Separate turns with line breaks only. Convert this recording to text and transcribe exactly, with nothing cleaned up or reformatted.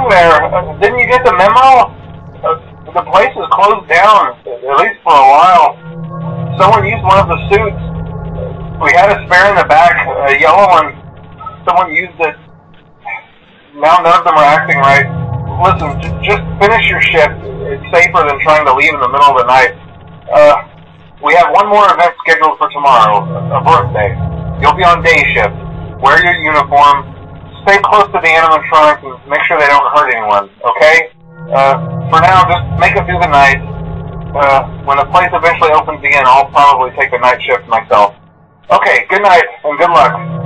doing there? Uh, didn't you get the memo? Uh, the place is closed down, at least for a while. Someone used one of the suits. We had a spare in the back, a yellow one. Someone used it. Now none of them are acting right. Listen, j just finish your shift. It's safer than trying to leave in the middle of the night. Uh, we have one more event scheduled for tomorrow, a birthday. You'll be on day shift. Wear your uniform. Stay close to the animatronics and make sure they don't hurt anyone, okay? Uh, for now, just make it through the night. Uh, when the place eventually opens again, I'll probably take the night shift myself. Okay, good night and good luck.